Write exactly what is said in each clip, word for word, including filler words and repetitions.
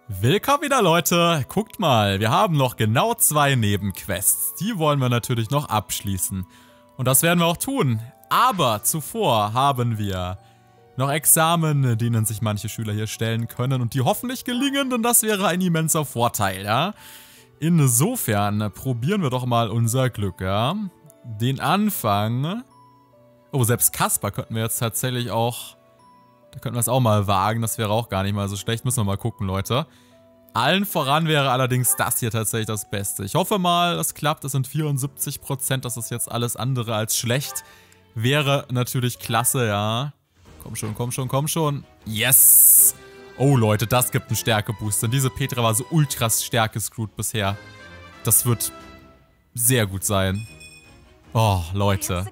Willkommen wieder, Leute. Guckt mal, wir haben noch genau zwei Nebenquests. Die wollen wir natürlich noch abschließen. Und das werden wir auch tun. Aber zuvor haben wir noch Examen, denen sich manche Schüler hier stellen können und die hoffentlich gelingen, denn das wäre ein immenser Vorteil, ja. Insofern probieren wir doch mal unser Glück, ja. Den Anfang... Oh, selbst Kasper könnten wir jetzt tatsächlich auch... Da könnten wir es auch mal wagen, das wäre auch gar nicht mal so schlecht. Müssen wir mal gucken, Leute. Allen voran wäre allerdings das hier tatsächlich das Beste. Ich hoffe mal, das klappt. Das sind vierundsiebzig Prozent, das ist jetzt alles andere als schlecht. Wäre natürlich klasse, ja. Komm schon, komm schon, komm schon. Yes! Oh, Leute, das gibt einen Stärkeboost. Denn diese Petra war so ultras stärke-screwed bisher. Das wird sehr gut sein. Oh, Leute.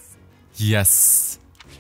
Yes!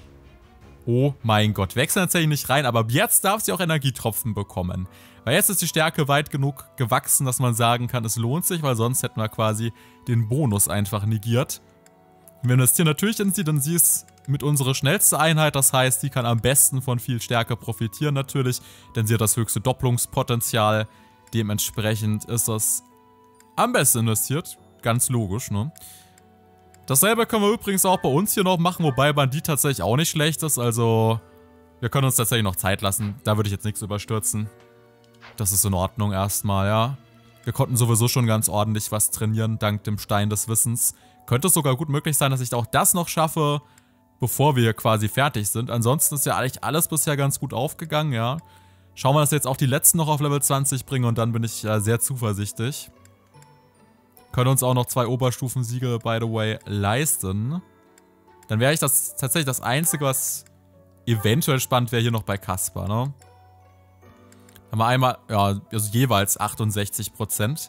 Oh mein Gott, wechseln tatsächlich nicht rein, aber jetzt darf sie auch Energietropfen bekommen. Weil jetzt ist die Stärke weit genug gewachsen, dass man sagen kann, es lohnt sich, weil sonst hätten wir quasi den Bonus einfach negiert. Wir investieren natürlich in sie, denn sie ist mit unserer schnellste Einheit, das heißt, sie kann am besten von viel Stärke profitieren natürlich, denn sie hat das höchste Doppelungspotenzial. Dementsprechend ist das am besten investiert, ganz logisch, ne? Dasselbe können wir übrigens auch bei uns hier noch machen, wobei Bandit tatsächlich auch nicht schlecht ist, also wir können uns tatsächlich noch Zeit lassen. Da würde ich jetzt nichts überstürzen. Das ist in Ordnung erstmal, ja. Wir konnten sowieso schon ganz ordentlich was trainieren, dank dem Stein des Wissens. Könnte es sogar gut möglich sein, dass ich auch das noch schaffe, bevor wir quasi fertig sind. Ansonsten ist ja eigentlich alles bisher ganz gut aufgegangen, ja. Schauen wir, dass wir jetzt auch die letzten noch auf Level zwanzig bringen und dann bin ich äh, sehr zuversichtlich. Können uns auch noch zwei Oberstufensiege, by the way, leisten. Dann wäre ich das tatsächlich das Einzige, was eventuell spannend wäre, hier noch bei Kasper, ne? Haben wir einmal, ja, also jeweils achtundsechzig Prozent.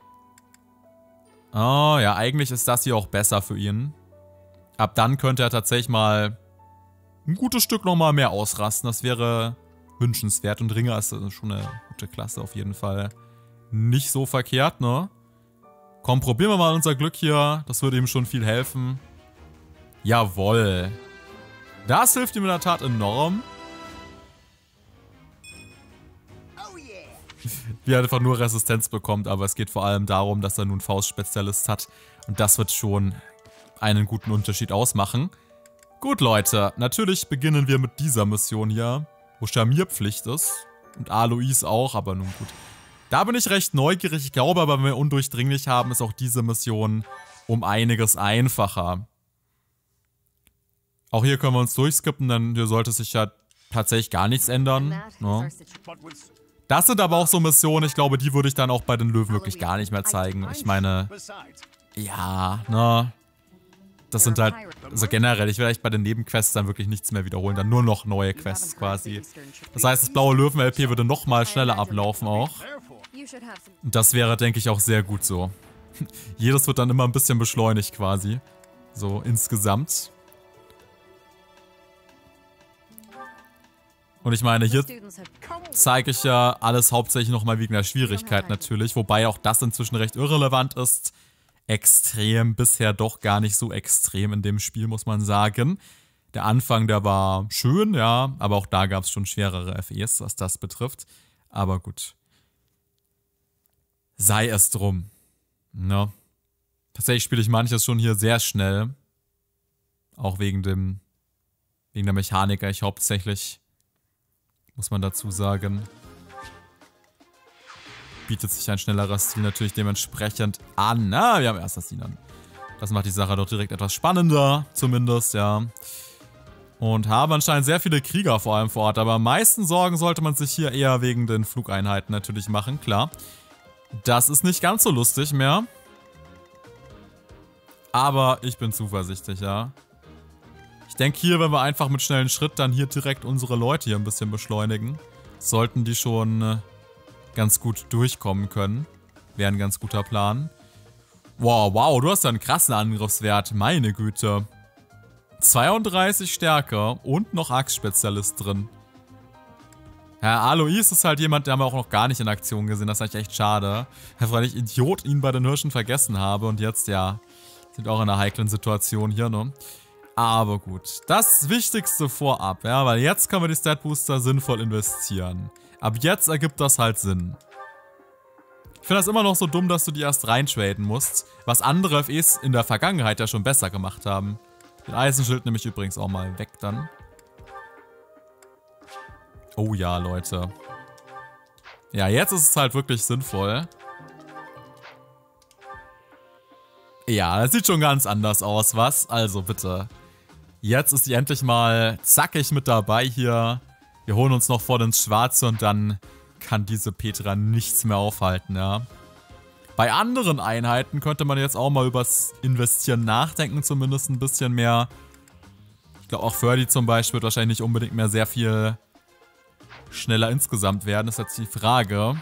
Oh, ja, eigentlich ist das hier auch besser für ihn. Ab dann könnte er tatsächlich mal ein gutes Stück nochmal mehr ausrasten. Das wäre wünschenswert. Und Ringer ist schon eine gute Klasse auf jeden Fall. Nicht so verkehrt, ne? Komm, probieren wir mal unser Glück hier. Das würde ihm schon viel helfen. Jawohl. Das hilft ihm in der Tat enorm. Wie er einfach nur Resistenz bekommt, aber es geht vor allem darum, dass er nun Faustspezialist hat. Und das wird schon einen guten Unterschied ausmachen. Gut, Leute. Natürlich beginnen wir mit dieser Mission hier, wo Scharnierpflicht ist. Und Alois auch, aber nun gut. Da bin ich recht neugierig. Ich glaube aber, wenn wir undurchdringlich haben, ist auch diese Mission um einiges einfacher. Auch hier können wir uns durchskippen, denn hier sollte sich ja tatsächlich gar nichts ändern. Ne? Das sind aber auch so Missionen, ich glaube, die würde ich dann auch bei den Löwen wirklich gar nicht mehr zeigen. Ich meine, ja, ne? Das sind halt, also generell, ich werde echt bei den Nebenquests dann wirklich nichts mehr wiederholen, dann nur noch neue Quests quasi. Das heißt, das blaue Löwen-L P würde nochmal schneller ablaufen auch. Und das wäre, denke ich, auch sehr gut so. Jedes wird dann immer ein bisschen beschleunigt quasi. So insgesamt. Und ich meine, hier zeige ich ja alles hauptsächlich nochmal wegen der Schwierigkeit natürlich. Wobei auch das inzwischen recht irrelevant ist. Extrem bisher doch gar nicht so extrem in dem Spiel, muss man sagen. Der Anfang, der war schön, ja. Aber auch da gab es schon schwerere F Es, was das betrifft. Aber gut. Sei es drum. Ne? Tatsächlich spiele ich manches schon hier sehr schnell. Auch wegen dem, wegen der Mechanik eigentlich hauptsächlich. Muss man dazu sagen. Bietet sich ein schnellerer Stil natürlich dementsprechend an. Na, wir haben erst das Stil an. Das macht die Sache doch direkt etwas spannender, zumindest, ja. Und haben anscheinend sehr viele Krieger vor allem vor Ort. Aber am meisten Sorgen sollte man sich hier eher wegen den Flugeinheiten natürlich machen, klar. Das ist nicht ganz so lustig mehr. Aber ich bin zuversichtlich, ja. Ich denke hier, wenn wir einfach mit schnellen Schritt dann hier direkt unsere Leute hier ein bisschen beschleunigen, sollten die schon äh, ganz gut durchkommen können. Wäre ein ganz guter Plan. Wow, wow, du hast ja einen krassen Angriffswert. Meine Güte. zweiunddreißig Stärke und noch Axtspezialist drin. Ja, Alois ist halt jemand, den haben wir auch noch gar nicht in Aktion gesehen. Das ist eigentlich echt schade. Weil ich Idiot ihn bei den Hirschen vergessen habe. Und jetzt, ja, sind auch in einer heiklen Situation hier, ne? Aber gut, das Wichtigste vorab, ja, weil jetzt können wir die Stat Booster sinnvoll investieren. Ab jetzt ergibt das halt Sinn. Ich finde das immer noch so dumm, dass du die erst reintraden musst, was andere F Es in der Vergangenheit ja schon besser gemacht haben. Den Eisenschild nehme ich übrigens auch mal weg dann. Oh ja, Leute. Ja, jetzt ist es halt wirklich sinnvoll. Ja, das sieht schon ganz anders aus, was? Also bitte. Jetzt ist sie endlich mal zackig mit dabei hier. Wir holen uns noch vor ins Schwarze und dann kann diese Petra nichts mehr aufhalten, ja. Bei anderen Einheiten könnte man jetzt auch mal übers Investieren nachdenken, zumindest ein bisschen mehr. Ich glaube auch Ferdi zum Beispiel wird wahrscheinlich nicht unbedingt mehr sehr viel schneller insgesamt werden, ist jetzt die Frage.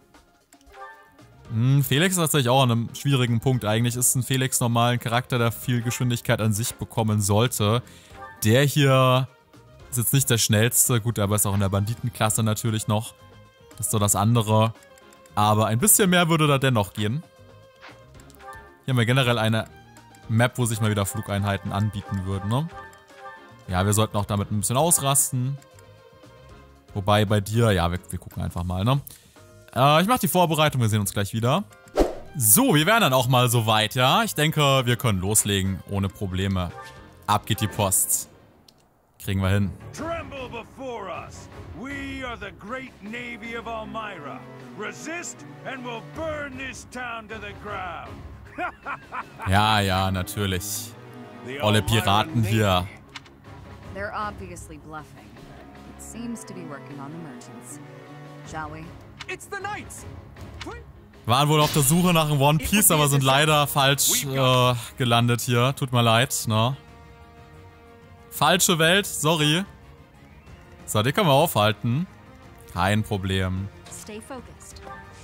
Hm, Felix ist tatsächlich auch an einem schwierigen Punkt. Eigentlich ist ein Felix normal ein Charakter, der viel Geschwindigkeit an sich bekommen sollte. Der hier ist jetzt nicht der schnellste, gut, aber ist auch in der Banditenklasse natürlich noch. Das ist so das andere. Aber ein bisschen mehr würde da dennoch gehen. Hier haben wir generell eine Map, wo sich mal wieder Flugeinheiten anbieten würden, ne? Ja, wir sollten auch damit ein bisschen ausrasten. Wobei bei dir, ja, wir, wir gucken einfach mal, ne? Äh, ich mache die Vorbereitung, wir sehen uns gleich wieder. So, wir wären dann auch mal soweit, ja? Ich denke, wir können loslegen, ohne Probleme. Ab geht die Post. Kriegen wir hin. Tremble before us. We are the great navy of Almyra. Resist and we'll burn this town to the ground. Ja, ja, natürlich. Olle Piraten hier. They're obviously bluffing. It seems to be working on the merchants. Shall we? It's the knights. Waren wohl auf der Suche nach einem One Piece, aber sind leider falsch äh, gelandet hier. Tut mir leid, ne? Falsche Welt, sorry. So, die können wir aufhalten. Kein Problem. Stay focused.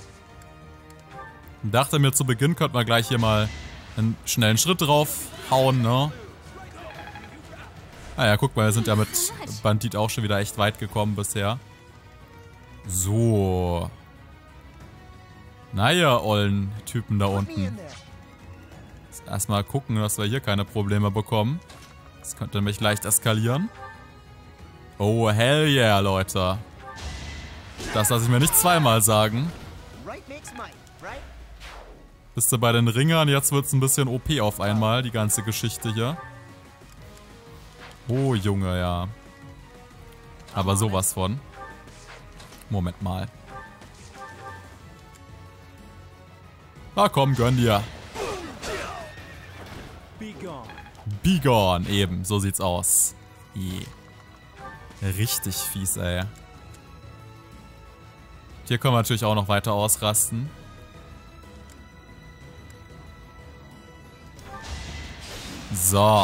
Dachte mir, zu Beginn könnten wir gleich hier mal einen schnellen Schritt drauf hauen, ne? Naja, guck mal, wir sind ja mit Bandit auch schon wieder echt weit gekommen bisher. So. Naja, ollen Typen da unten. Jetzt erstmal gucken, dass wir hier keine Probleme bekommen. Das könnte nämlich leicht eskalieren. Oh, hell yeah, Leute. Das lasse ich mir nicht zweimal sagen. Bist du bei den Ringern? Jetzt wird es ein bisschen O P auf einmal, die ganze Geschichte hier. Oh, Junge, ja. Aber sowas von. Moment mal. Na komm, gönn dir. Be gone, eben. So sieht's aus. Je. Richtig fies, ey. Hier können wir natürlich auch noch weiter ausrasten. So.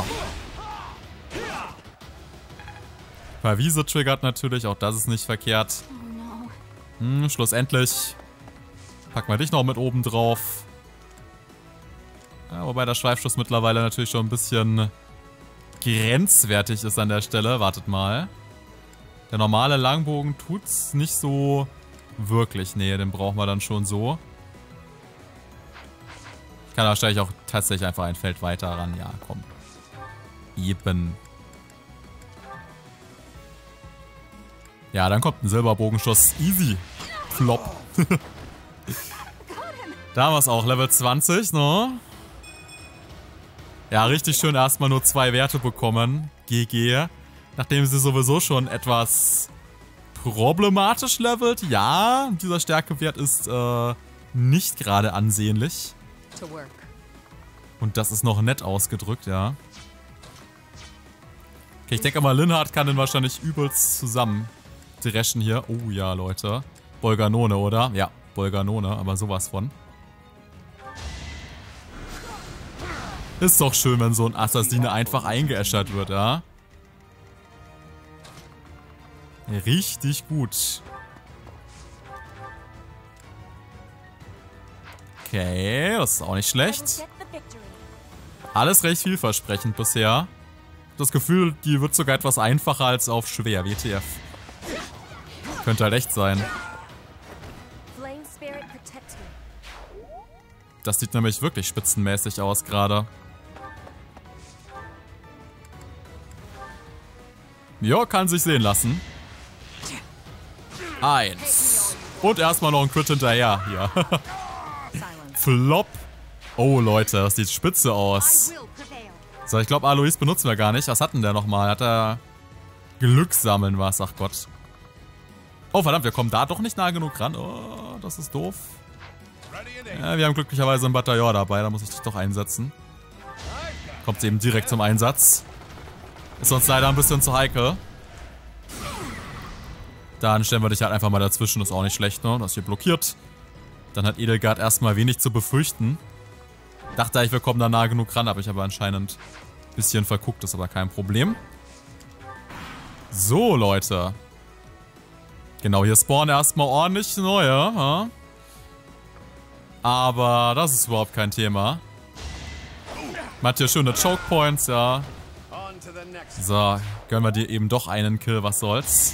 Verwiese triggert natürlich, auch das ist nicht verkehrt. Hm, schlussendlich packen wir dich noch mit oben drauf. Ja, wobei der Schweifschuss mittlerweile natürlich schon ein bisschen grenzwertig ist an der Stelle. Wartet mal. Der normale Langbogen tut's nicht so wirklich. Nee, den brauchen wir dann schon so. Ich kann wahrscheinlich auch tatsächlich einfach ein Feld weiter ran. Ja, komm. Eben. Ja, dann kommt ein Silberbogenschuss. Easy. Flop. Da haben wir es auch. Level zwanzig, ne? Ja, richtig schön erstmal nur zwei Werte bekommen. G G. Nachdem sie sowieso schon etwas problematisch levelt. Ja, dieser Stärkewert ist äh, nicht gerade ansehnlich. Und das ist noch nett ausgedrückt, ja. Okay, ich denke mal, Linhardt kann den wahrscheinlich übelst zusammen dreschen hier. Oh ja, Leute. Bolganone, oder? Ja, Bolganone, aber sowas von. Ist doch schön, wenn so ein Assassine einfach eingeäschert wird, ja? Richtig gut. Okay, das ist auch nicht schlecht. Alles recht vielversprechend bisher. Das Gefühl, die wird sogar etwas einfacher als auf schwer. W T F. Könnte halt echt sein. Das sieht nämlich wirklich spitzenmäßig aus gerade. Ja, kann sich sehen lassen. Eins. Und erstmal noch ein Crit hinterher. Hier. Flop. Oh, Leute, das sieht spitze aus. So, ich glaube, Alois benutzen wir gar nicht. Was hat denn der nochmal? Hat er Glück sammeln was? Ach Gott. Oh, verdammt, wir kommen da doch nicht nah genug ran. Oh, das ist doof. Ja, wir haben glücklicherweise ein Bataillon dabei. Da muss ich dich doch einsetzen. Kommt eben direkt zum Einsatz. Ist uns leider ein bisschen zu heikel. Dann stellen wir dich halt einfach mal dazwischen. Ist auch nicht schlecht, ne? Das ist hier blockiert. Dann hat Edelgard erstmal wenig zu befürchten. Dachte ich, wir kommen da nah genug ran, habe ich aber anscheinend ein bisschen verguckt, ist aber kein Problem. So, Leute. Genau, hier spawnen erstmal ordentlich neue. Ja? Aber das ist überhaupt kein Thema. Man hat hier schöne Choke Points, ja. So, gönnen wir dir eben doch einen Kill, was soll's.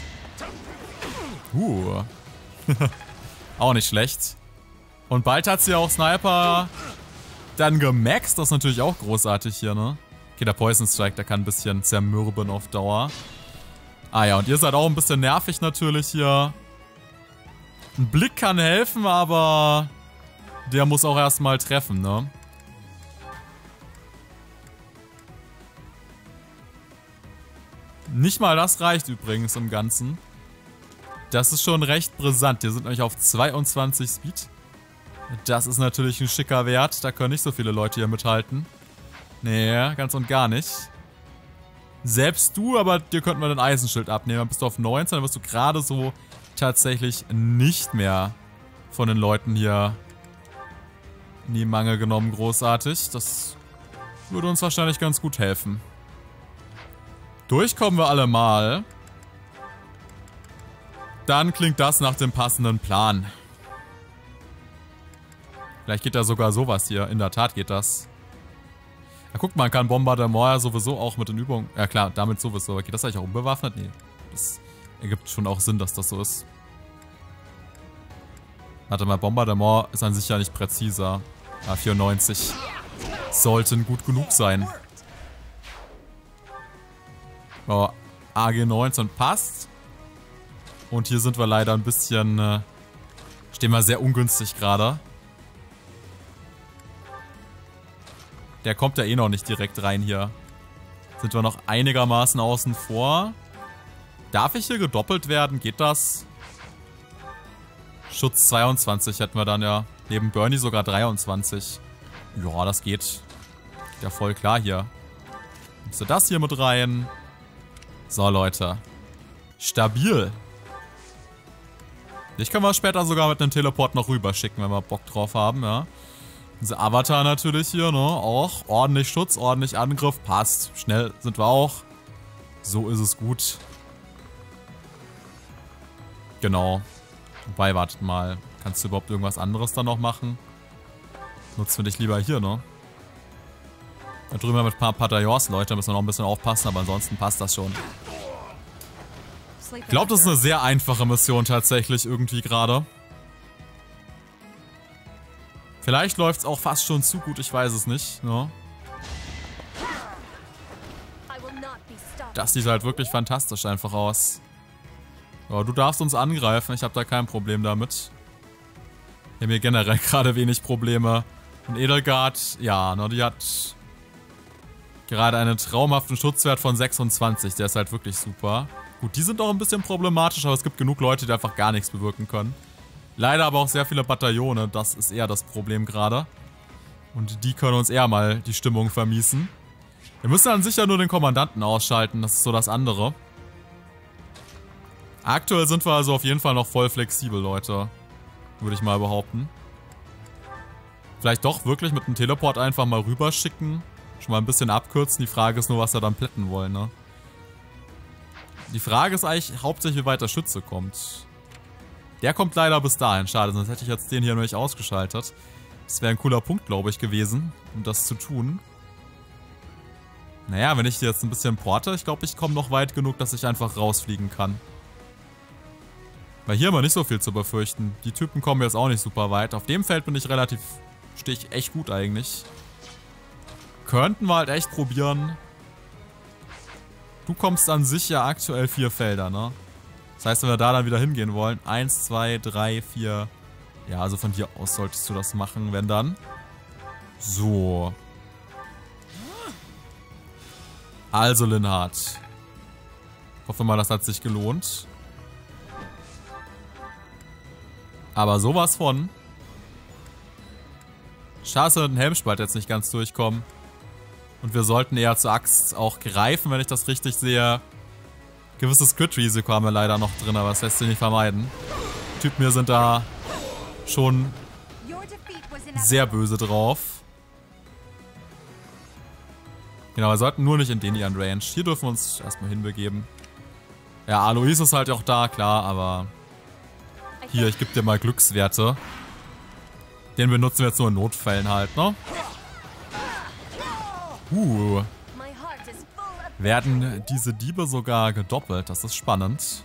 Uh. Auch nicht schlecht. Und bald hat sie auch Sniper dann gemaxt. Das ist natürlich auch großartig hier, ne? Okay, der Poison Strike, der kann ein bisschen zermürben auf Dauer. Ah ja, und ihr seid auch ein bisschen nervig natürlich hier. Ein Blick kann helfen, aber der muss auch erstmal treffen, ne? Nicht mal das reicht übrigens im Ganzen. Das ist schon recht brisant. Wir sind nämlich auf zweiundzwanzig Speed. Das ist natürlich ein schicker Wert. Da können nicht so viele Leute hier mithalten. Nee, ganz und gar nicht. Selbst du, aber dir könnten wir den Eisenschild abnehmen. Dann bist du auf neunzehn, dann wirst du gerade so tatsächlich nicht mehr von den Leuten hier in die Mangel genommen, großartig. Das würde uns wahrscheinlich ganz gut helfen. Durchkommen wir alle mal. Dann klingt das nach dem passenden Plan. Vielleicht geht da sogar sowas hier. In der Tat geht das. Ja, guck mal, man kann Bombardement ja sowieso auch mit den Übungen... Ja klar, damit sowieso. Geht das eigentlich auch unbewaffnet? Nee. Das ergibt schon auch Sinn, dass das so ist. Warte mal, Bombardement ist an sich ja nicht präziser. Ja, vierundneunzig. Sollten gut genug sein. Oh, A G neunzehn passt. Und hier sind wir leider ein bisschen... Äh, stehen wir sehr ungünstig gerade. Der kommt ja eh noch nicht direkt rein hier. Sind wir noch einigermaßen außen vor. Darf ich hier gedoppelt werden? Geht das? Schutz zweiundzwanzig hätten wir dann ja. Neben Bernie sogar dreiundzwanzig. Ja, das geht. Geht ja voll klar hier. Nimmst du das hier mit rein? So, Leute. Stabil. Ich kann wir später sogar mit einem Teleport noch rüber schicken, wenn wir Bock drauf haben, ja. Unser Avatar natürlich hier, ne? Auch ordentlich Schutz, ordentlich Angriff. Passt. Schnell sind wir auch. So ist es gut. Genau. Wobei, wartet mal. Kannst du überhaupt irgendwas anderes dann noch machen? Nutzen wir dich lieber hier, ne? Da drüben haben wir mit ein paar Bataillons, Leute. Da müssen wir noch ein bisschen aufpassen, aber ansonsten passt das schon. Ich glaube, das ist eine sehr einfache Mission tatsächlich irgendwie gerade. Vielleicht läuft es auch fast schon zu gut, ich weiß es nicht. Ne? Das sieht halt wirklich fantastisch einfach aus. Ja, du darfst uns angreifen, ich habe da kein Problem damit. Wir haben hier generell gerade wenig Probleme. Und Edelgard, ja, ne, die hat gerade einen traumhaften Schutzwert von sechsundzwanzig. Der ist halt wirklich super. Gut, die sind auch ein bisschen problematisch, aber es gibt genug Leute, die einfach gar nichts bewirken können. Leider aber auch sehr viele Bataillone, das ist eher das Problem gerade. Und die können uns eher mal die Stimmung vermiesen. Wir müssen dann sicher nur den Kommandanten ausschalten, das ist so das andere. Aktuell sind wir also auf jeden Fall noch voll flexibel, Leute. Würde ich mal behaupten. Vielleicht doch wirklich mit einem Teleport einfach mal rüberschicken. Schon mal ein bisschen abkürzen, die Frage ist nur, was wir dann plätten wollen, ne? Die Frage ist eigentlich hauptsächlich, wie weit der Schütze kommt. Der kommt leider bis dahin. Schade, sonst hätte ich jetzt den hier nämlich ausgeschaltet. Das wäre ein cooler Punkt, glaube ich, gewesen, um das zu tun. Naja, wenn ich jetzt ein bisschen porte, ich glaube, ich komme noch weit genug, dass ich einfach rausfliegen kann. Weil hier haben wir nicht so viel zu befürchten. Die Typen kommen jetzt auch nicht super weit. Auf dem Feld bin ich relativ... stehe ich echt gut eigentlich. Könnten wir halt echt probieren. Du kommst an sich ja aktuell vier Felder, ne? Das heißt, wenn wir da dann wieder hingehen wollen, eins, zwei, drei, vier. Ja, also von hier aus solltest du das machen, wenn dann. So. Also, Linhardt. Hoffe mal, das hat sich gelohnt. Aber sowas von. Schade, dass wir mit dem Helmspalt jetzt nicht ganz durchkommen. Und wir sollten eher zur Axt auch greifen, wenn ich das richtig sehe. Gewisses Crit-Risiko haben wir leider noch drin, aber das lässt sich nicht vermeiden. Die Typen hier sind da schon sehr böse drauf. Genau, wir sollten nur nicht in den ihren Range. Hier dürfen wir uns erstmal hinbegeben. Ja, Alois ist halt auch da, klar, aber... Hier, ich gebe dir mal Glückswerte. Den benutzen wir jetzt nur in Notfällen halt, ne? Uh. Werden diese Diebe sogar gedoppelt. Das ist spannend.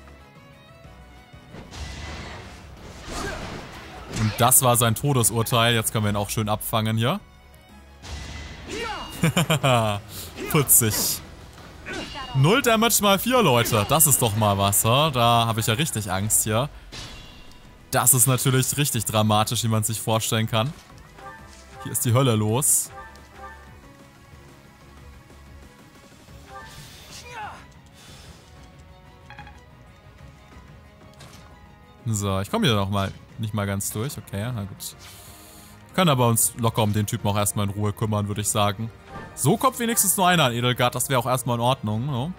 Und das war sein Todesurteil. Jetzt können wir ihn auch schön abfangen hier. Putzig. Null Damage mal vier, Leute. Das ist doch mal was, ha? Da habe ich ja richtig Angst hier. Das ist natürlich richtig dramatisch, wie man sich vorstellen kann. Hier ist die Hölle los. So, ich komme hier noch mal nicht mal ganz durch. Okay, na gut. Wir können aber uns locker um den Typen auch erstmal in Ruhe kümmern, würde ich sagen. So kommt wenigstens nur einer an Edelgard. Das wäre auch erstmal in Ordnung, ne?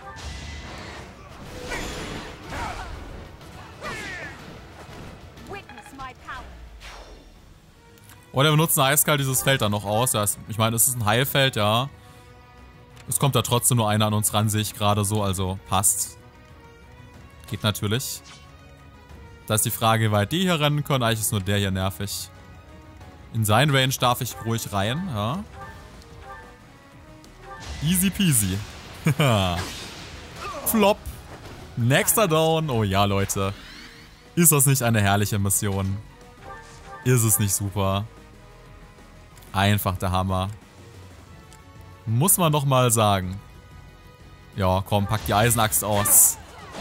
Oder wir benutzen eiskalt dieses Feld dann noch aus. Ja, ich meine, es ist ein Heilfeld, ja. Es kommt da trotzdem nur einer an uns ran, sehe ich gerade so. Also passt. Geht natürlich. Da ist die Frage, wie weit die hier rennen können. Eigentlich ist nur der hier nervig. In sein Range darf ich ruhig rein, ja. Easy peasy. Flop. Nächster Down. Oh ja, Leute. Ist das nicht eine herrliche Mission? Ist es nicht super? Einfach der Hammer. Muss man doch mal sagen. Ja, komm, pack die Eisenaxt aus.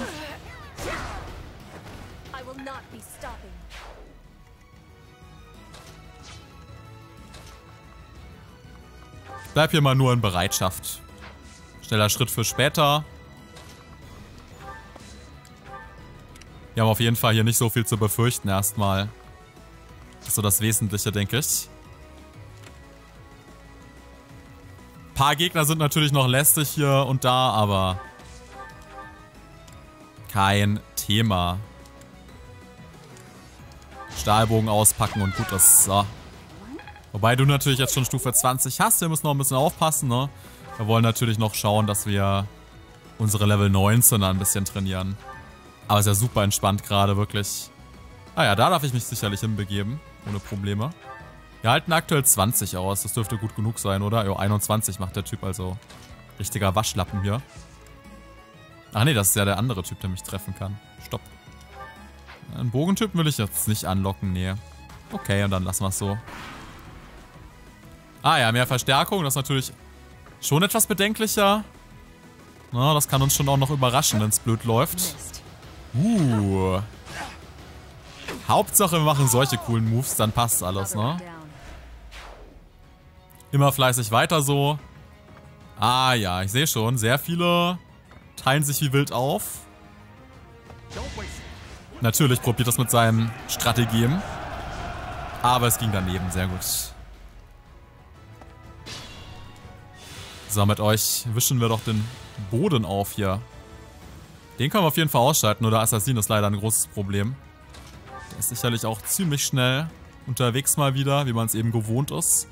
Ich bleib hier mal nur in Bereitschaft. Schneller Schritt für später. Wir haben auf jeden Fall hier nicht so viel zu befürchten erstmal. Das ist so das Wesentliche, denke ich. Ein paar Gegner sind natürlich noch lästig hier und da, aber kein Thema. Stahlbogen auspacken und gut ist. So. Wobei du natürlich jetzt schon Stufe zwanzig hast. Wir müssen noch ein bisschen aufpassen, ne? Wir wollen natürlich noch schauen, dass wir unsere Level neunzehner ein bisschen trainieren. Aber ist ja super entspannt gerade, wirklich. Ah ja, da darf ich mich sicherlich hinbegeben. Ohne Probleme. Wir halten aktuell zwanzig aus. Das dürfte gut genug sein, oder? Jo, einundzwanzig macht der Typ, also richtiger Waschlappen hier. Ach nee, das ist ja der andere Typ, der mich treffen kann. Stopp. Einen Bogentyp will ich jetzt nicht anlocken, nee. Okay, und dann lassen wir es so. Ah ja, mehr Verstärkung, das ist natürlich schon etwas bedenklicher. Na, das kann uns schon auch noch überraschen, wenn es blöd läuft. Uh. Hauptsache, wir machen solche coolen Moves, dann passt alles, ne? Immer fleißig weiter so. Ah ja, ich sehe schon, sehr viele teilen sich wie wild auf. Natürlich probiert das mit seinen Strategien. Aber es ging daneben, sehr gut. So, mit euch wischen wir doch den Boden auf hier. Den können wir auf jeden Fall ausschalten, nur der Assassin ist leider ein großes Problem. Der ist sicherlich auch ziemlich schnell unterwegs mal wieder, wie man es eben gewohnt ist.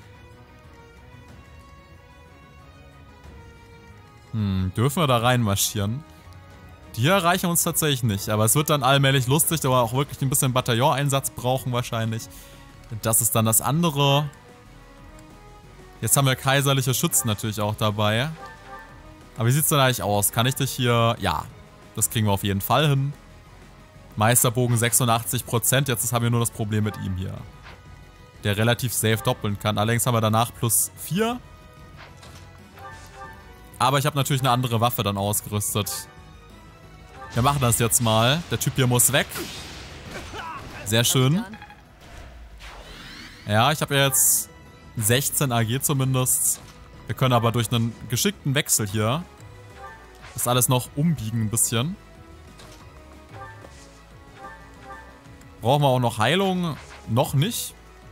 Hm, dürfen wir da reinmarschieren? Die erreichen uns tatsächlich nicht, aber es wird dann allmählich lustig, aber auch wirklich ein bisschen Bataillon-Einsatz brauchen wahrscheinlich. Das ist dann das andere. Jetzt haben wir kaiserliche Schützen natürlich auch dabei. Aber wie sieht es denn eigentlich aus? Kann ich dich hier... Ja, das kriegen wir auf jeden Fall hin. Meisterbogen sechsundachtzig Prozent. Jetzt haben wir nur das Problem mit ihm hier. Der relativ safe doppeln kann. Allerdings haben wir danach plus vier. Aber ich habe natürlich eine andere Waffe dann ausgerüstet. Wir machen das jetzt mal. Der Typ hier muss weg. Sehr schön. Ja, ich habe ja jetzt sechzehn A G zumindest. Wir können aber durch einen geschickten Wechsel hier das alles noch umbiegen ein bisschen. Brauchen wir auch noch Heilung? Noch nicht.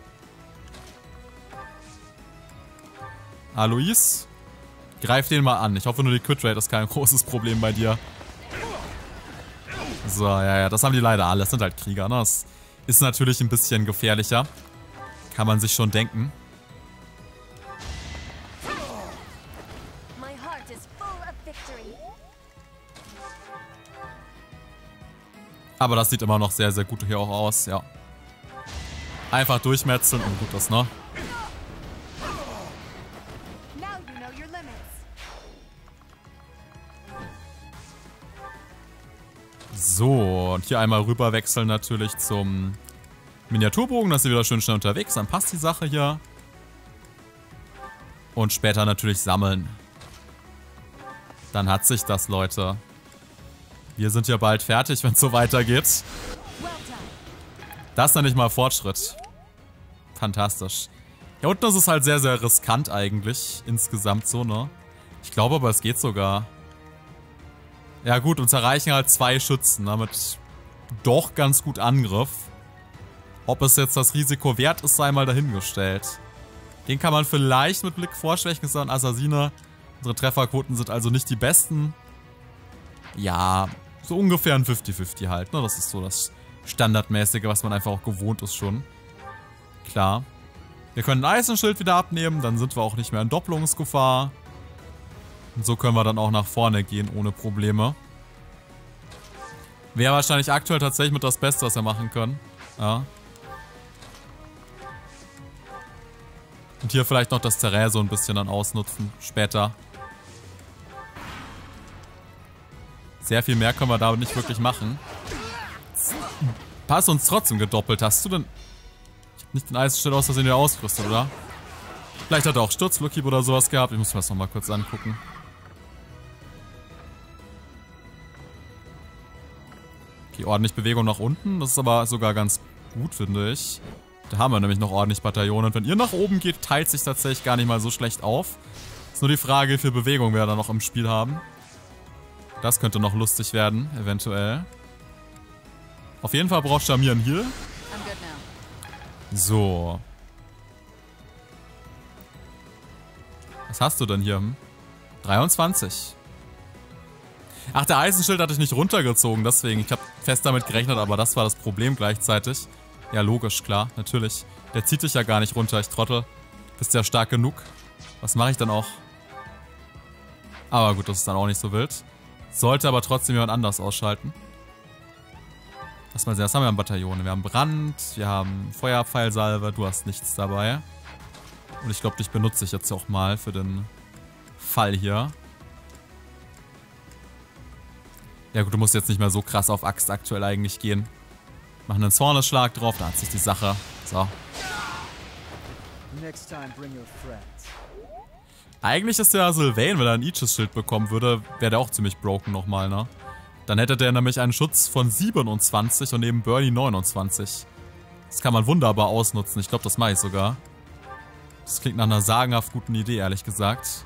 Alois, greif den mal an. Ich hoffe nur, die Crit-Rate ist kein großes Problem bei dir. So, ja, ja, das haben die leider alle. Das sind halt Krieger, ne? Das ist natürlich ein bisschen gefährlicher. Kann man sich schon denken. Aber das sieht immer noch sehr, sehr gut hier auch aus, ja. Einfach durchmetzeln und gut ist, ne? So, und hier einmal rüber wechseln natürlich zum Miniaturbogen. Das ist wieder schön schnell unterwegs. Dann passt die Sache hier. Und später natürlich sammeln. Dann hat sich das, Leute. Wir sind ja bald fertig, wenn es so weitergeht. Das nenne ich mal Fortschritt. Fantastisch. Hier unten ist es halt sehr, sehr riskant eigentlich. Insgesamt so, ne? Ich glaube aber, es geht sogar. Ja gut, uns erreichen halt zwei Schützen, damit doch ganz gut Angriff. Ob es jetzt das Risiko wert ist, sei mal dahingestellt. Den kann man vielleicht mit Blick vorschwächen, ist ein Assassine. Unsere Trefferquoten sind also nicht die besten. Ja, so ungefähr ein fünfzig fünfzig halt, ne? Das ist so das Standardmäßige, was man einfach auch gewohnt ist schon. Klar. Wir können ein Eisenschild wieder abnehmen, dann sind wir auch nicht mehr in Doppelungsgefahr. Und so können wir dann auch nach vorne gehen, ohne Probleme. Wäre wahrscheinlich aktuell tatsächlich mit das Beste, was wir machen können. Ja. Und hier vielleicht noch das Terrain so ein bisschen dann ausnutzen, später. Sehr viel mehr können wir da nicht wirklich machen. Hast du uns trotzdem gedoppelt? Hast du denn... Ich hab nicht den Eisenschild aus Versehen wieder ausgerüstet, oder? Vielleicht hat er auch Sturzflughieb oder sowas gehabt. Ich muss mir das nochmal kurz angucken. Okay, ordentlich Bewegung nach unten. Das ist aber sogar ganz gut, finde ich. Da haben wir nämlich noch ordentlich Bataillone. Und wenn ihr nach oben geht, teilt sich tatsächlich gar nicht mal so schlecht auf. Ist nur die Frage, wie viel Bewegung wir da noch im Spiel haben. Das könnte noch lustig werden, eventuell. Auf jeden Fall braucht Shamir einen Heal. So. Was hast du denn hier? dreiundzwanzig. Ach, der Eisenschild hatte ich nicht runtergezogen, deswegen. Ich habe fest damit gerechnet, aber das war das Problem gleichzeitig. Ja, logisch, klar, natürlich. Der zieht dich ja gar nicht runter, ich Trottel. Bist ja stark genug. Was mache ich dann auch? Aber gut, das ist dann auch nicht so wild. Sollte aber trotzdem jemand anders ausschalten. Lass mal sehen, was haben wir an Bataillone? Wir haben Brand, wir haben Feuerpfeilsalve, du hast nichts dabei. Und ich glaube, dich benutze ich jetzt auch mal für den Fall hier. Ja gut, du musst jetzt nicht mehr so krass auf Axt aktuell eigentlich gehen. Machen einen Zornesschlag drauf, da hat sich die Sache. So. Eigentlich ist der Sylvain, wenn er ein Aegis-Schild bekommen würde, wäre der auch ziemlich broken nochmal, ne? Dann hätte der nämlich einen Schutz von siebenundzwanzig und neben Bernie neunundzwanzig. Das kann man wunderbar ausnutzen. Ich glaube, das mache ich sogar. Das klingt nach einer sagenhaft guten Idee, ehrlich gesagt.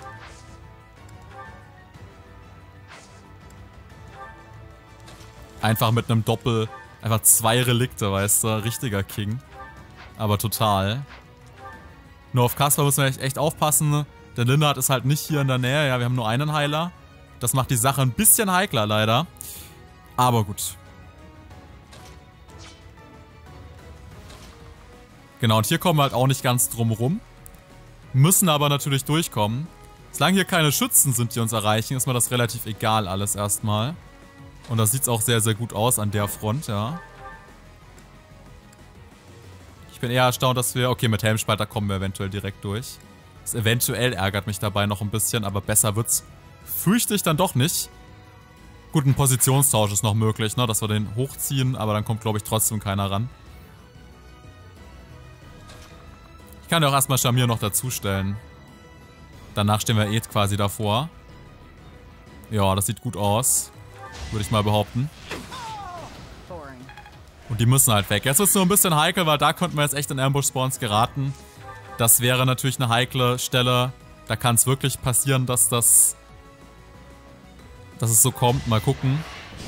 Einfach mit einem Doppel, einfach zwei Relikte, weißt du, richtiger King. Aber total. Nur auf Kasper müssen wir echt, echt aufpassen. Der Lindard ist halt nicht hier in der Nähe, ja, wir haben nur einen Heiler. Das macht die Sache ein bisschen heikler, leider. Aber gut. Genau, und hier kommen wir halt auch nicht ganz drum rum. Müssen aber natürlich durchkommen. Solange hier keine Schützen sind, die uns erreichen, ist mir das relativ egal alles erstmal. Und das sieht auch sehr, sehr gut aus an der Front, ja. Ich bin eher erstaunt, dass wir... Okay, mit Helmspalter kommen wir eventuell direkt durch. Das eventuell ärgert mich dabei noch ein bisschen, aber besser wird's, fürchte ich, dann doch nicht. Gut, ein Positionstausch ist noch möglich, ne, dass wir den hochziehen, aber dann kommt, glaube ich, trotzdem keiner ran. Ich kann ja auch erstmal Shamir noch dazustellen. Danach stehen wir eh quasi davor. Ja, das sieht gut aus. Würde ich mal behaupten. Boring. Und die müssen halt weg. Jetzt ist es nur ein bisschen heikel, weil da konnten wir jetzt echt in Ambush-Spawns geraten. Das wäre natürlich eine heikle Stelle. Da kann es wirklich passieren, dass das... dass es so kommt. Mal gucken.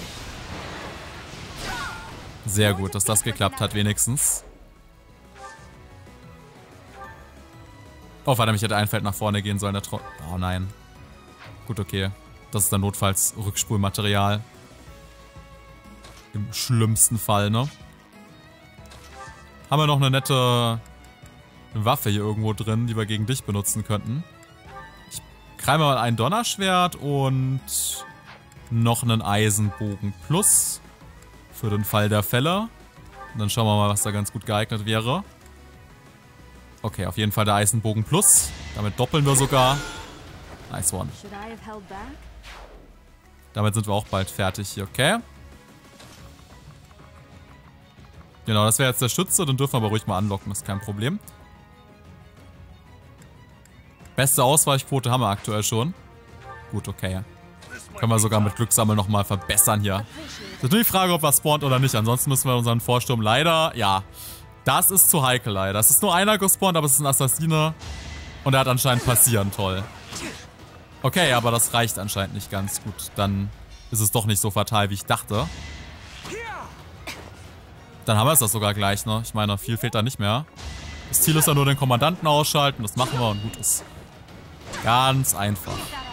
Sehr gut, dass das geklappt hat wenigstens. Oh, verdammt, ich hätte ein Feld nach vorne gehen sollen. Der Tro oh nein. Gut, okay. Das ist dann notfalls Rückspulmaterial. Im schlimmsten Fall, ne? Haben wir noch eine nette Waffe hier irgendwo drin, die wir gegen dich benutzen könnten. Ich greife mal ein Donnerschwert und noch einen Eisenbogen Plus. Für den Fall der Fälle. Und dann schauen wir mal, was da ganz gut geeignet wäre. Okay, auf jeden Fall der Eisenbogen Plus. Damit doppeln wir sogar. Nice one. Damit sind wir auch bald fertig hier, okay? Genau, das wäre jetzt der Schütze. Dann dürfen wir aber ruhig mal anlocken, das ist kein Problem. Beste Ausweichquote haben wir aktuell schon. Gut, okay. Können wir sogar mit Glückssammeln nochmal verbessern hier. Das ist nur die Frage, ob er spawnt oder nicht. Ansonsten müssen wir unseren Vorsturm leider... Ja, das ist zu heikel leider. Es ist nur einer gespawnt, aber es ist ein Assassine. Und er hat anscheinend passieren. Toll. Okay, aber das reicht anscheinend nicht ganz gut. Dann ist es doch nicht so fatal, wie ich dachte. Dann haben wir es das sogar gleich, ne? Ich meine, viel fehlt da nicht mehr. Das Ziel ist ja nur den Kommandanten ausschalten. Das machen wir und gut ist. Ganz einfach.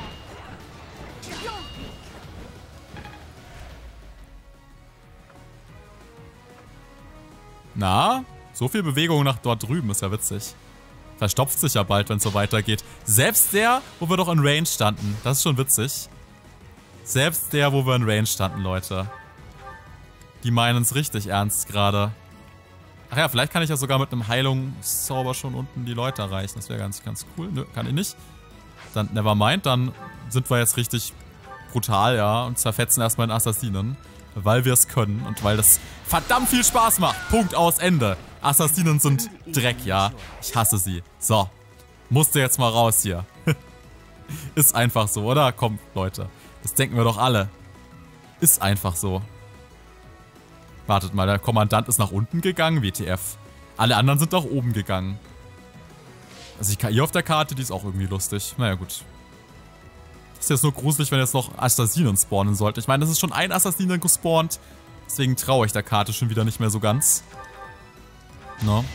Na, so viel Bewegung nach dort drüben ist ja witzig. Verstopft sich ja bald, wenn es so weitergeht. Selbst der, wo wir doch in Range standen. Das ist schon witzig. Selbst der, wo wir in Range standen, Leute. Die meinen es richtig ernst gerade. Ach ja, vielleicht kann ich ja sogar mit einem Heilungszauber schon unten die Leute erreichen. Das wäre ganz, ganz cool. Nö, kann ich nicht. Dann, nevermind, dann sind wir jetzt richtig brutal, ja. Und zerfetzen erstmal den Assassinen. Weil wir es können und weil das verdammt viel Spaß macht. Punkt, aus, Ende. Assassinen sind Dreck, ja. Ich hasse sie. So. Musste jetzt mal raus hier. Ist einfach so, oder? Komm, Leute. Das denken wir doch alle. Ist einfach so. Wartet mal, der Kommandant ist nach unten gegangen, W T F. Alle anderen sind nach oben gegangen. Also die K I auf der Karte, die ist auch irgendwie lustig. Naja, gut. Ist jetzt nur gruselig, wenn jetzt noch Assassinen spawnen sollten. Ich meine, das ist schon ein Assassinen gespawnt. Deswegen traue ich der Karte schon wieder nicht mehr so ganz. No.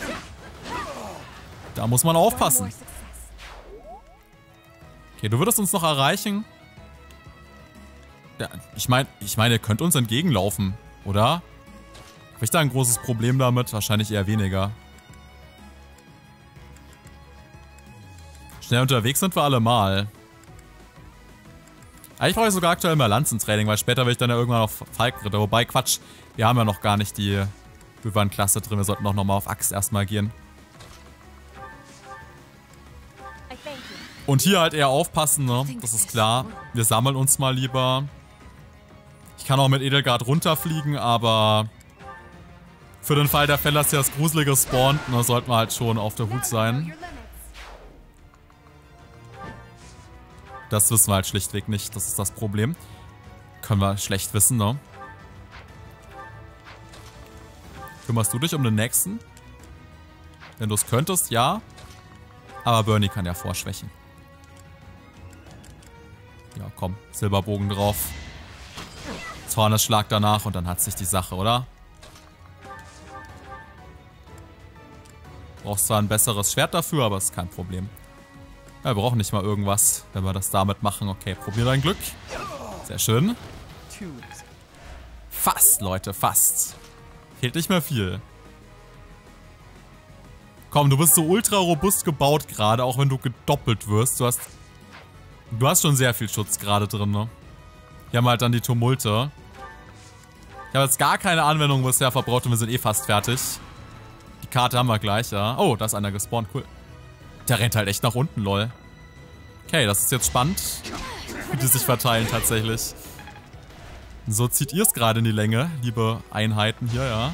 Da muss man aufpassen. Okay, du würdest uns noch erreichen. Ja, ich meine, ich meine, ihr könnt uns entgegenlaufen, oder? Habe ich da ein großes Problem damit? Wahrscheinlich eher weniger. Schnell unterwegs sind wir alle mal. Eigentlich brauche ich sogar aktuell mehr Lanzentraining, weil später will ich dann ja irgendwann auf Falkenritter. Wobei, Quatsch, wir haben ja noch gar nicht die Wyvern-Klasse drin. Wir sollten auch nochmal auf Axt erstmal gehen. Und hier halt eher aufpassen, ne? Das ist klar. Wir sammeln uns mal lieber. Ich kann auch mit Edelgard runterfliegen, aber für den Fall der Fälle, dass hier das Gruselige spawnt, ne, sollten wir halt schon auf der Hut sein. Das wissen wir halt schlichtweg nicht. Das ist das Problem. Können wir schlecht wissen, ne? Kümmerst du dich um den nächsten? Wenn du es könntest, ja. Aber Bernie kann ja vorschwächen. Ja, komm. Silberbogen drauf. Zornesschlag danach und dann hat sich die Sache, oder? Brauchst zwar ein besseres Schwert dafür, aber ist kein Problem. Ja, wir brauchen nicht mal irgendwas, wenn wir das damit machen. Okay, probier dein Glück. Sehr schön. Fast, Leute, fast. Fehlt nicht mehr viel. Komm, du bist so ultra robust gebaut gerade, auch wenn du gedoppelt wirst. Du hast, du hast schon sehr viel Schutz gerade drin, ne? Hier haben wir halt dann die Tumulte. Ich habe jetzt gar keine Anwendung bisher verbraucht und wir sind eh fast fertig. Die Karte haben wir gleich, ja. Oh, da ist einer gespawnt, cool. Der rennt halt echt nach unten, lol. Okay, das ist jetzt spannend, wie die sich verteilen tatsächlich. So zieht ihr es gerade in die Länge, liebe Einheiten hier, ja.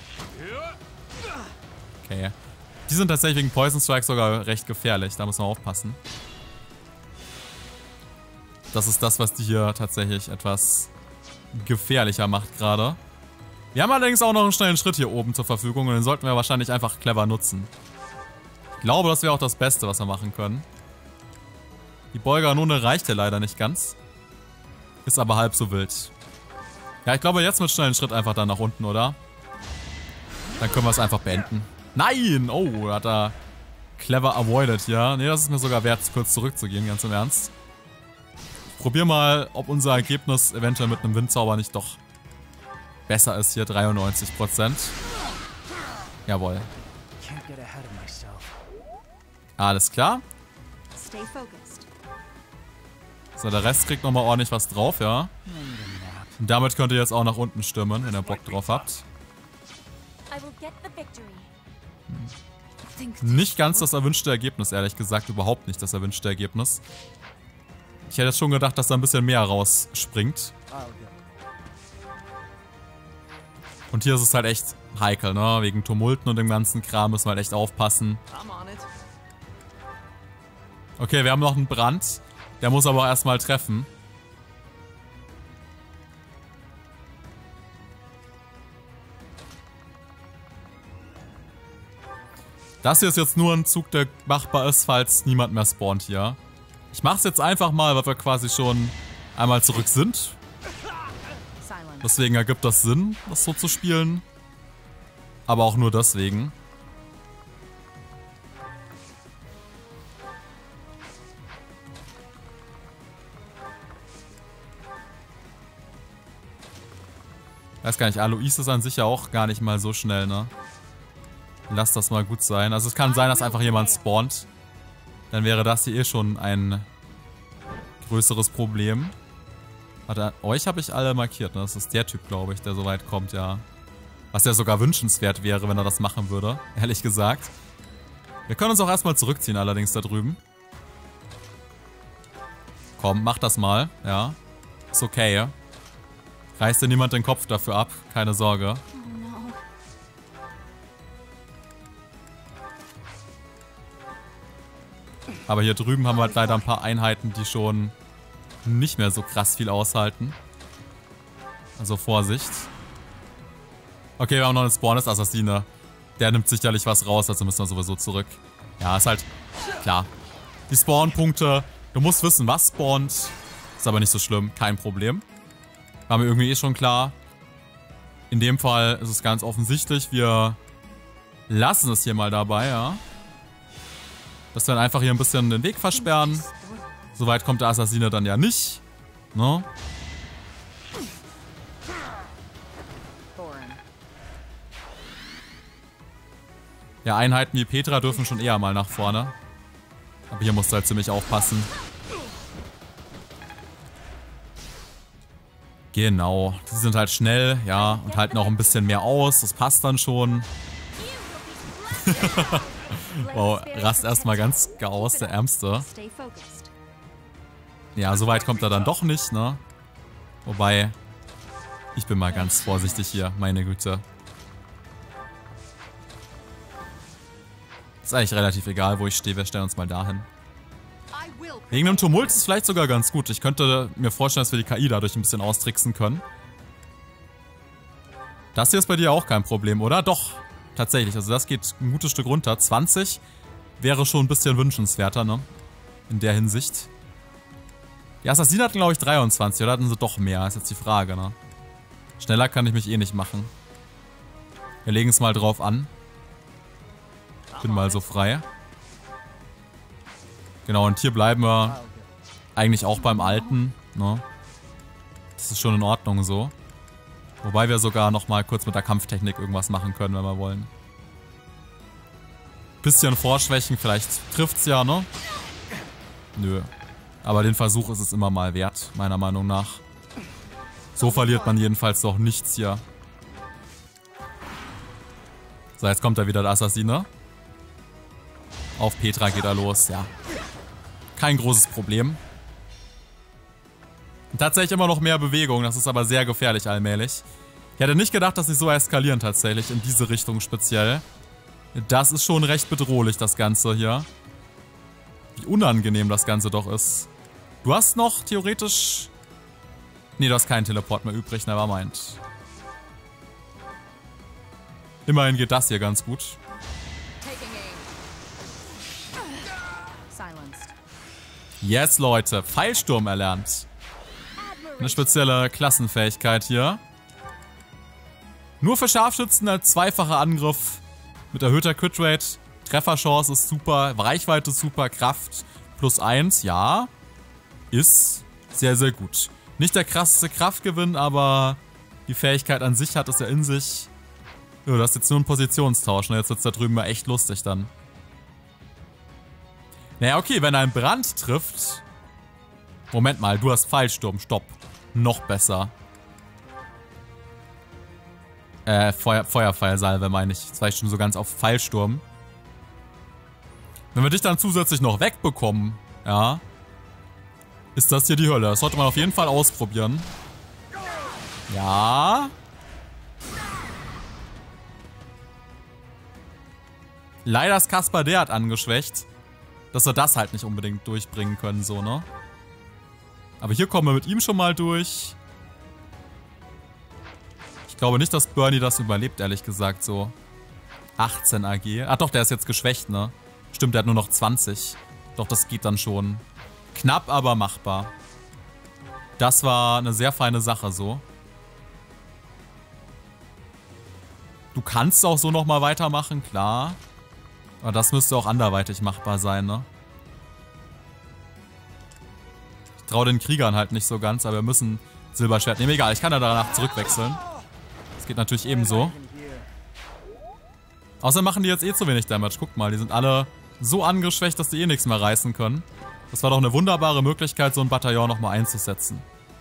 Okay. Die sind tatsächlich wegen Poison Strike sogar recht gefährlich, da muss man aufpassen. Das ist das, was die hier tatsächlich etwas gefährlicher macht gerade. Wir haben allerdings auch noch einen schnellen Schritt hier oben zur Verfügung und den sollten wir wahrscheinlich einfach clever nutzen. Ich glaube, das wäre auch das Beste, was wir machen können. Die Beugerkanone reicht ja leider nicht ganz. Ist aber halb so wild. Ja, ich glaube jetzt mit schnellen Schritt einfach dann nach unten, oder? Dann können wir es einfach beenden. Nein! Oh, hat er clever avoided hier. Ne, das ist mir sogar wert, kurz zurückzugehen, ganz im Ernst. Ich probier mal, ob unser Ergebnis eventuell mit einem Windzauber nicht doch besser ist hier. dreiundneunzig Prozent. Jawohl. Alles klar. So, der Rest kriegt nochmal ordentlich was drauf, ja. Und damit könnt ihr jetzt auch nach unten stürmen, wenn ihr Bock drauf habt. Nicht ganz das erwünschte Ergebnis, ehrlich gesagt. Überhaupt nicht das erwünschte Ergebnis. Ich hätte jetzt schon gedacht, dass da ein bisschen mehr rausspringt. Und hier ist es halt echt heikel, ne? Wegen Tumulten und dem ganzen Kram müssen wir halt echt aufpassen. Okay, wir haben noch einen Brand. Der muss aber auch erstmal treffen. Das hier ist jetzt nur ein Zug, der machbar ist, falls niemand mehr spawnt hier. Ich mach's jetzt einfach mal, weil wir quasi schon einmal zurück sind. Deswegen ergibt das Sinn, das so zu spielen. Aber auch nur deswegen. Weiß gar nicht, Alois ist an sich ja auch gar nicht mal so schnell, ne? Lass das mal gut sein. Also es kann sein, dass einfach jemand spawnt. Dann wäre das hier eh schon ein größeres Problem. Warte, euch habe ich alle markiert, ne? Das ist der Typ, glaube ich, der so weit kommt, ja. Was ja sogar wünschenswert wäre, wenn er das machen würde, ehrlich gesagt. Wir können uns auch erstmal zurückziehen, allerdings da drüben. Komm, mach das mal, ja. Ist okay, ja. Reißt dir niemand den Kopf dafür ab, keine Sorge. Aber hier drüben haben wir halt leider ein paar Einheiten, die schon nicht mehr so krass viel aushalten. Also Vorsicht. Okay, wir haben noch einen Spawn des Assassine. Der nimmt sicherlich was raus, also müssen wir sowieso zurück. Ja, ist halt klar. Die Spawn-Punkte, du musst wissen, was spawnt. Ist aber nicht so schlimm, kein Problem. War mir irgendwie eh schon klar. In dem Fall ist es ganz offensichtlich, wir lassen es hier mal dabei, ja. Dass wir dann einfach hier ein bisschen den Weg versperren. Soweit kommt der Assassine dann ja nicht. Ne? Ja, Einheiten wie Petra dürfen schon eher mal nach vorne. Aber hier musst du halt ziemlich aufpassen. Genau, die sind halt schnell, ja, und halten auch ein bisschen mehr aus. Das passt dann schon. Wow, rast erstmal ganz aus, der Ärmste. Ja, so weit kommt er dann doch nicht, ne? Wobei, ich bin mal ganz vorsichtig hier, meine Güte. Ist eigentlich relativ egal, wo ich stehe, wir stellen uns mal dahin. Wegen dem Tumult ist es vielleicht sogar ganz gut. Ich könnte mir vorstellen, dass wir die K I dadurch ein bisschen austricksen können. Das hier ist bei dir auch kein Problem, oder? Doch, tatsächlich. Also das geht ein gutes Stück runter. zwanzig wäre schon ein bisschen wünschenswerter, ne? In der Hinsicht. Die Assassinen hatten, glaube ich, dreiundzwanzig. Oder hatten sie doch mehr? Ist jetzt die Frage, ne? Schneller kann ich mich eh nicht machen. Wir legen es mal drauf an. Bin mal so frei. Genau, und hier bleiben wir eigentlich auch beim Alten, ne? Das ist schon in Ordnung so. Wobei wir sogar nochmal kurz mit der Kampftechnik irgendwas machen können, wenn wir wollen. Bisschen vorschwächen, vielleicht trifft's ja, ne? Nö. Aber den Versuch ist es immer mal wert, meiner Meinung nach. So verliert man jedenfalls doch nichts hier. So, jetzt kommt da wieder der Assassine. Auf Petra geht er los, ja. Kein großes Problem. Und tatsächlich immer noch mehr Bewegung, das ist aber sehr gefährlich allmählich. Ich hätte nicht gedacht, dass sie so eskalieren tatsächlich, in diese Richtung speziell. Das ist schon recht bedrohlich, das Ganze hier. Wie unangenehm das Ganze doch ist. Du hast noch theoretisch Nee, da ist kein Teleport mehr übrig, nevermind. Immerhin geht das hier ganz gut. Yes, Leute. Pfeilsturm erlernt. Eine spezielle Klassenfähigkeit hier. Nur für Scharfschützen als zweifacher Angriff. Mit erhöhter Crit-Rate. Trefferchance ist super. Reichweite ist super. Kraft plus eins. Ja. Ist sehr, sehr gut. Nicht der krasseste Kraftgewinn, aber die Fähigkeit an sich hat es ja in sich. Jo, das ist jetzt nur ein Positionstausch. Ne? Jetzt wird es da drüben mal echt lustig dann. Naja, okay, wenn ein Brand trifft... Moment mal, du hast Pfeilsturm, stopp. Noch besser. Äh, Feuer, Feuerpfeilsalve meine ich. Jetzt war ich schon so ganz auf Pfeilsturm. Wenn wir dich dann zusätzlich noch wegbekommen, ja, ist das hier die Hölle. Das sollte man auf jeden Fall ausprobieren. Ja. Leider ist Kaspar derart angeschwächt, dass wir das halt nicht unbedingt durchbringen können, so, ne? Aber hier kommen wir mit ihm schon mal durch. Ich glaube nicht, dass Bernie das überlebt, ehrlich gesagt, so. achtzehn A G. Ach doch, der ist jetzt geschwächt, ne? Stimmt, der hat nur noch zwanzig. Doch, das geht dann schon. Knapp, aber machbar. Das war eine sehr feine Sache, so. Du kannst auch so nochmal weitermachen, klar. Aber das müsste auch anderweitig machbar sein, ne? Ich traue den Kriegern halt nicht so ganz, aber wir müssen Silberschwert nehmen. Egal, ich kann ja danach zurückwechseln. Das geht natürlich ebenso. Außerdem machen die jetzt eh zu wenig Damage. Guckt mal, die sind alle so angeschwächt, dass die eh nichts mehr reißen können. Das war doch eine wunderbare Möglichkeit, so ein Bataillon nochmal einzusetzen.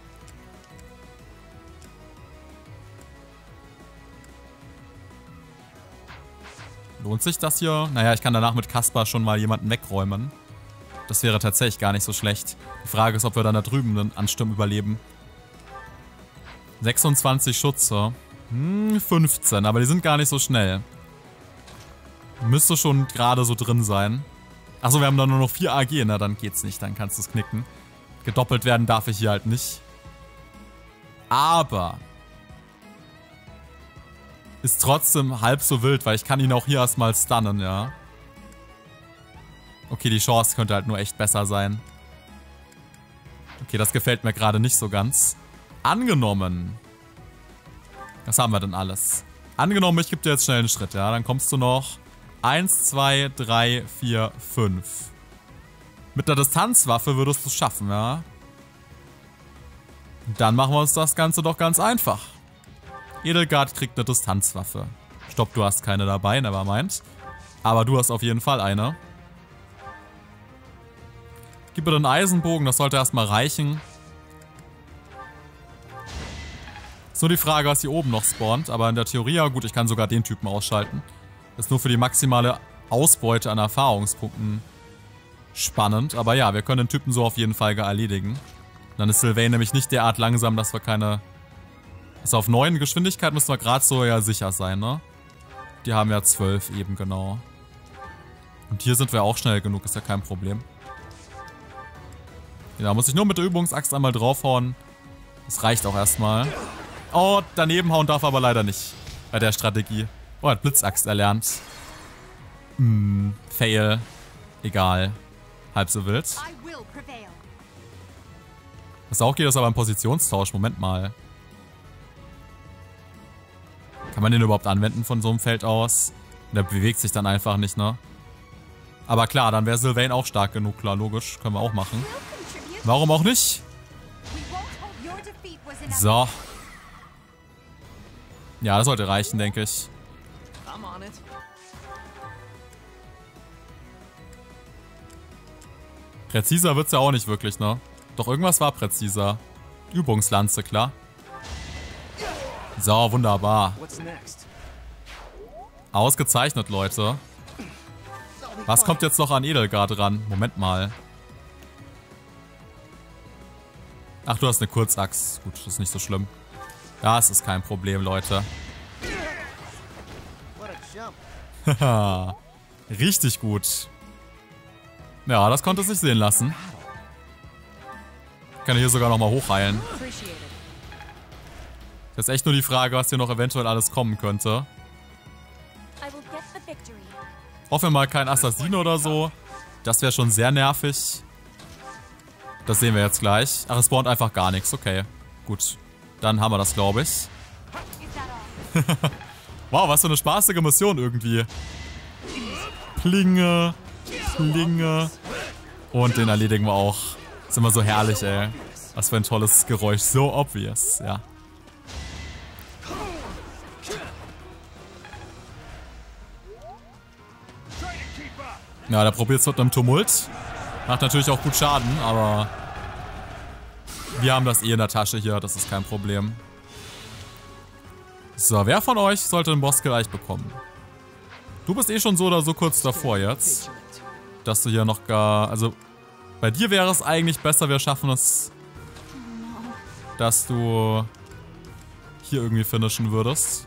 Lohnt sich das hier? Naja, ich kann danach mit Kaspar schon mal jemanden wegräumen. Das wäre tatsächlich gar nicht so schlecht. Die Frage ist, ob wir dann da drüben einen Ansturm überleben. sechsundzwanzig Schutze. Hm, fünfzehn, aber die sind gar nicht so schnell. Müsste schon gerade so drin sein. Achso, wir haben da nur noch vier A G, na dann geht's nicht, dann kannst du es knicken. Gedoppelt werden darf ich hier halt nicht. Aber ist trotzdem halb so wild, weil ich kann ihn auch hier erstmal stunnen, ja. Okay, die Chance könnte halt nur echt besser sein. Okay, das gefällt mir gerade nicht so ganz. Angenommen. Was haben wir denn alles? Angenommen, ich gebe dir jetzt schnell einen Schritt, ja. Dann kommst du noch eins, zwei, drei, vier, fünf. Mit einer Distanzwaffe würdest du es schaffen, ja. Dann machen wir uns das Ganze doch ganz einfach. Edelgard kriegt eine Distanzwaffe. Stopp, du hast keine dabei, nevermind. Aber du hast auf jeden Fall eine. Gib mir den Eisenbogen, das sollte erstmal reichen. Ist nur die Frage, was hier oben noch spawnt. Aber in der Theorie, ja gut, ich kann sogar den Typen ausschalten. Das ist nur für die maximale Ausbeute an Erfahrungspunkten spannend. Aber ja, wir können den Typen so auf jeden Fall erledigen. Dann ist Sylvain nämlich nicht derart langsam, dass wir keine... Also auf neun Geschwindigkeit müssen wir gerade so ja sicher sein, ne? Die haben ja zwölf eben, genau. Und hier sind wir auch schnell genug, ist ja kein Problem. Da muss ich nur mit der Übungsaxt einmal draufhauen. Das reicht auch erstmal. Oh, daneben hauen darf aber leider nicht. Bei der Strategie. Oh, hat Blitzaxt erlernt. Hm, Fail. Egal. Halb so wild. Was auch geht, ist aber ein Positionstausch. Moment mal. Kann man den überhaupt anwenden von so einem Feld aus? Der bewegt sich dann einfach nicht, ne? Aber klar, dann wäre Sylvain auch stark genug. Klar, logisch. Können wir auch machen. Warum auch nicht? So. Ja, das sollte reichen, denke ich. Präziser wird's ja auch nicht wirklich, ne? Doch irgendwas war präziser. Übungslanze, klar. So, wunderbar. Ausgezeichnet, Leute. Was kommt jetzt noch an Edelgard ran? Moment mal. Ach, du hast eine Kurzaxt. Gut, das ist nicht so schlimm. Das ist kein Problem, Leute. Haha. Richtig gut. Ja, das konnte sich sehen lassen. Ich kann hier sogar nochmal hochheilen. Das ist echt nur die Frage, was hier noch eventuell alles kommen könnte. Hoffen wir mal kein Assassin oder so. Das wäre schon sehr nervig. Das sehen wir jetzt gleich. Ach, es spawnt einfach gar nichts. Okay, gut. Dann haben wir das, glaube ich. Wow, was für eine spaßige Mission irgendwie. Plinge, Plinge. Und den erledigen wir auch. Ist immer so herrlich, ey. Was für ein tolles Geräusch. So obvious, ja. Ja, der probiert es mit einem Tumult. Macht natürlich auch gut Schaden, aber wir haben das eh in der Tasche hier. Das ist kein Problem. So, wer von euch sollte den Boss gleich bekommen? Du bist eh schon so oder so kurz davor jetzt. Dass du hier noch gar... Also, bei dir wäre es eigentlich besser, wir schaffen es, dass du hier irgendwie finishen würdest.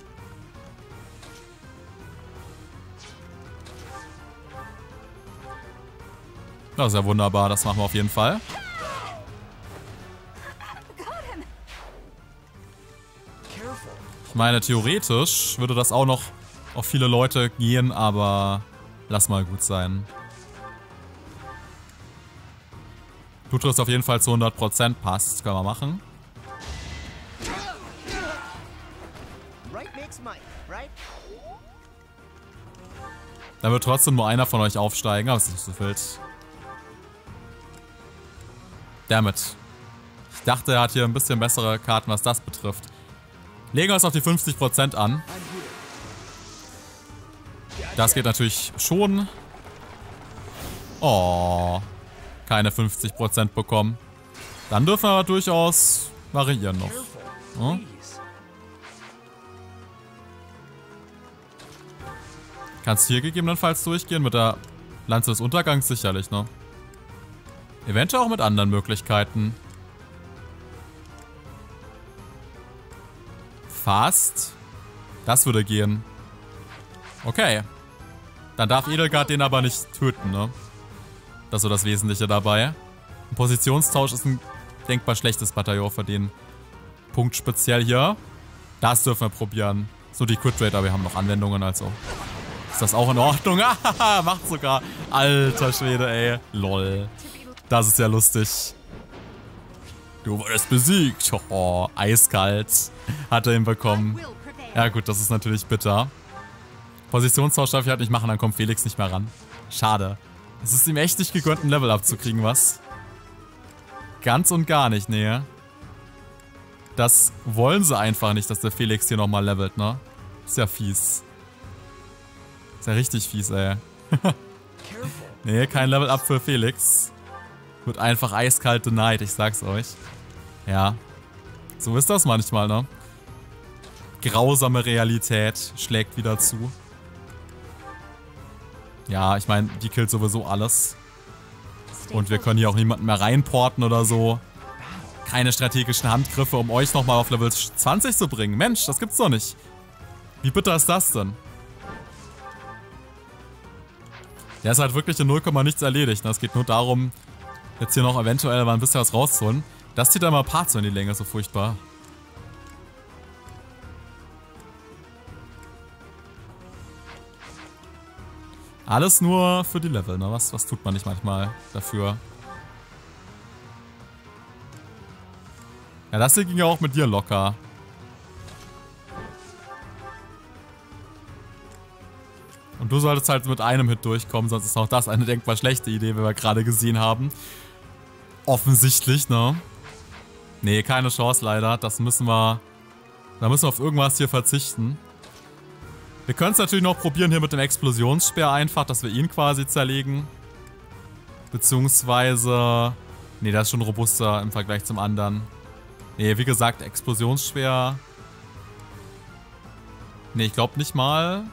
Das ist ja wunderbar, das machen wir auf jeden Fall. Ich meine, theoretisch würde das auch noch auf viele Leute gehen, aber lass mal gut sein. Du triffst auf jeden Fall zu hundert Prozent, passt, können wir machen. Dann wird trotzdem nur einer von euch aufsteigen, aber es ist nicht so wild. Dammit. Ich dachte, er hat hier ein bisschen bessere Karten, was das betrifft. Legen wir uns auf die fünfzig Prozent an. Das geht natürlich schon. Oh. Keine fünfzig Prozent bekommen. Dann dürfen wir aber durchaus variieren noch. Ja? Kannst hier gegebenenfalls durchgehen mit der Lanze des Untergangs sicherlich, ne? Eventuell auch mit anderen Möglichkeiten. Fast. Das würde gehen. Okay. Dann darf Edelgard den aber nicht töten, ne? Das ist so das Wesentliche dabei. Ein Positionstausch ist ein denkbar schlechtes Bataillon für den Punkt speziell hier. Das dürfen wir probieren. So die Crit Rate, aber wir haben noch Anwendungen, also ist das auch in Ordnung? Macht sogar. Alter Schwede, ey. Lol. Das ist ja lustig. Du wurdest besiegt. Oh, eiskalt. Hat er ihn bekommen. Ja gut, das ist natürlich bitter. Positionstausch darf ich halt nicht machen, dann kommt Felix nicht mehr ran. Schade. Es ist ihm echt nicht gegönnt, ein Level abzukriegen, was? Ganz und gar nicht, nee. Das wollen sie einfach nicht, dass der Felix hier nochmal levelt, ne? Ist ja fies. Ist ja richtig fies, ey. Nee, kein Level Up für Felix. Wird einfach eiskalt denied, ich sag's euch. Ja. So ist das manchmal, ne? Grausame Realität schlägt wieder zu. Ja, ich meine, die killt sowieso alles. Und wir können hier auch niemanden mehr reinporten oder so. Keine strategischen Handgriffe, um euch nochmal auf Level zwanzig zu bringen. Mensch, das gibt's doch nicht. Wie bitter ist das denn? Der ist halt wirklich in null Komma nichts erledigt. Es geht nur darum, jetzt hier noch eventuell mal ein bisschen was rauszuholen. Das zieht einmal Parts so in die Länge, so furchtbar. Alles nur für die Level, ne? Was, was tut man nicht manchmal dafür? Ja, das hier ging ja auch mit dir locker. Und du solltest halt mit einem Hit durchkommen, sonst ist auch das eine denkbar schlechte Idee, wie wir gerade gesehen haben. Offensichtlich, ne? Nee, keine Chance leider. Das müssen wir... Da müssen wir auf irgendwas hier verzichten. Wir können es natürlich noch probieren hier mit dem Explosionsspeer einfach, dass wir ihn quasi zerlegen. Beziehungsweise... Nee, das ist schon robuster im Vergleich zum anderen. Nee, wie gesagt, Explosionsspeer... Nee, ich glaube nicht mal.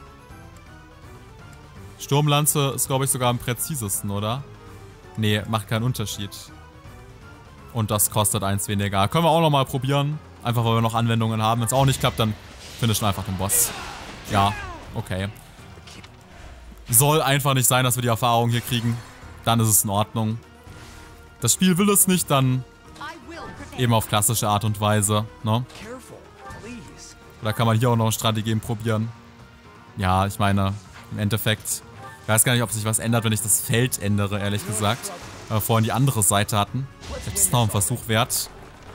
Sturmlanze ist, glaube ich, sogar am präzisesten, oder? Nee, macht keinen Unterschied. Und das kostet eins weniger. Können wir auch nochmal probieren. Einfach, weil wir noch Anwendungen haben. Wenn es auch nicht klappt, dann finishen wir einfach den Boss. Ja, okay. Soll einfach nicht sein, dass wir die Erfahrung hier kriegen. Dann ist es in Ordnung. Das Spiel will es nicht, dann eben auf klassische Art und Weise, ne? Oder kann man hier auch noch Strategien probieren? Ja, ich meine, im Endeffekt, ich weiß gar nicht, ob sich was ändert, wenn ich das Feld ändere, ehrlich gesagt. Weil wir vorhin die andere Seite hatten. Vielleicht ist es noch ein Versuch wert.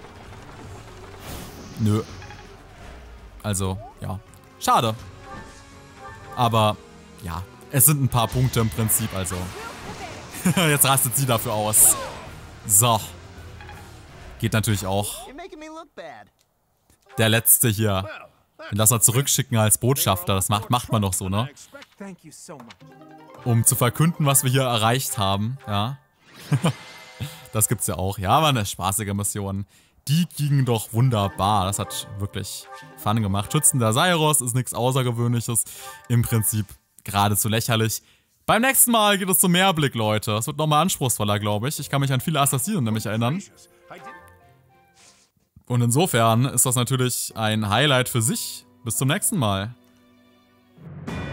Nö. Also, ja. Schade. Aber, ja. Es sind ein paar Punkte im Prinzip, also. Jetzt rastet sie dafür aus. So. Geht natürlich auch. Der letzte hier. Den lassen wir zurückschicken als Botschafter. Das macht, macht man doch so, ne? Um zu verkünden, was wir hier erreicht haben. Ja. Das gibt's ja auch. Ja, war eine spaßige Mission. Die ging doch wunderbar. Das hat wirklich Fun gemacht. Schützen der Seiros ist nichts Außergewöhnliches. Im Prinzip geradezu lächerlich. Beim nächsten Mal geht es zum Mehrblick, Leute. Es wird nochmal anspruchsvoller, glaube ich. Ich kann mich an viele Assassinen nämlich erinnern. Und insofern ist das natürlich ein Highlight für sich. Bis zum nächsten Mal.